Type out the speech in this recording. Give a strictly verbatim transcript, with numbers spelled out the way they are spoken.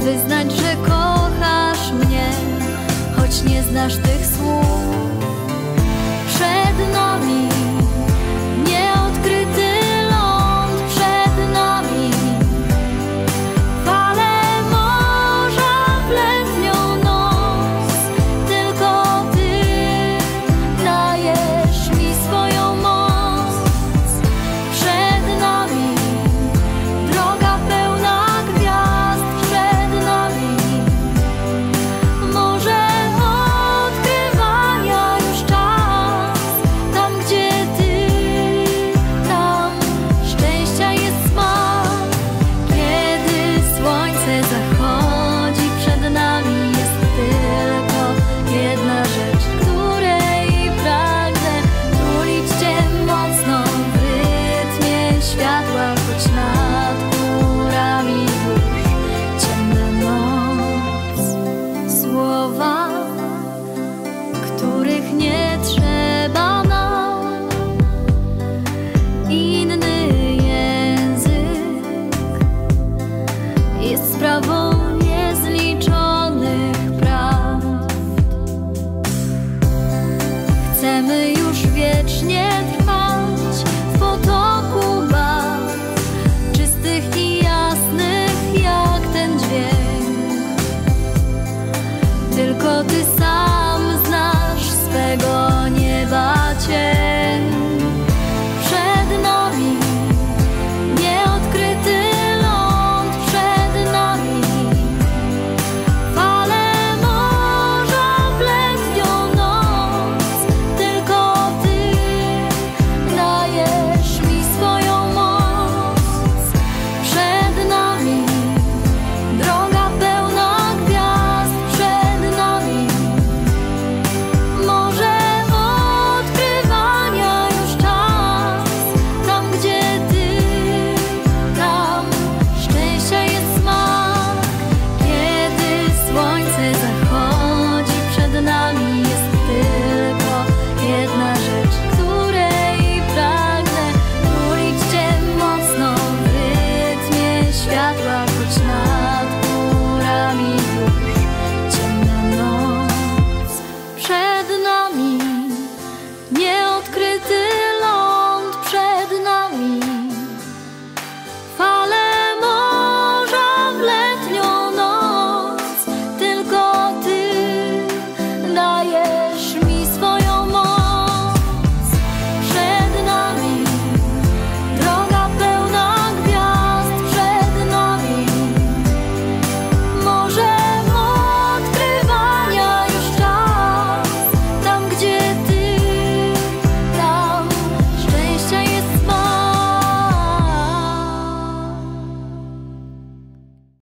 wyznać, że kochasz mnie, choć nie znasz tych słów. Przed nami nieodkryty ląd, przed nami fale morza w letnią noc. Tylko Ty dajesz mi swoją moc. Przed nami droga pełna gwiazd, przed nami może odkrywania już czas. Tam, gdzie Ty, tam szczęścia jest smak. Kiedy słońce zachodzi, przed nami jest tylko jedna rzecz, której pragnę tulić Cię mocno w rytmie światła, choć na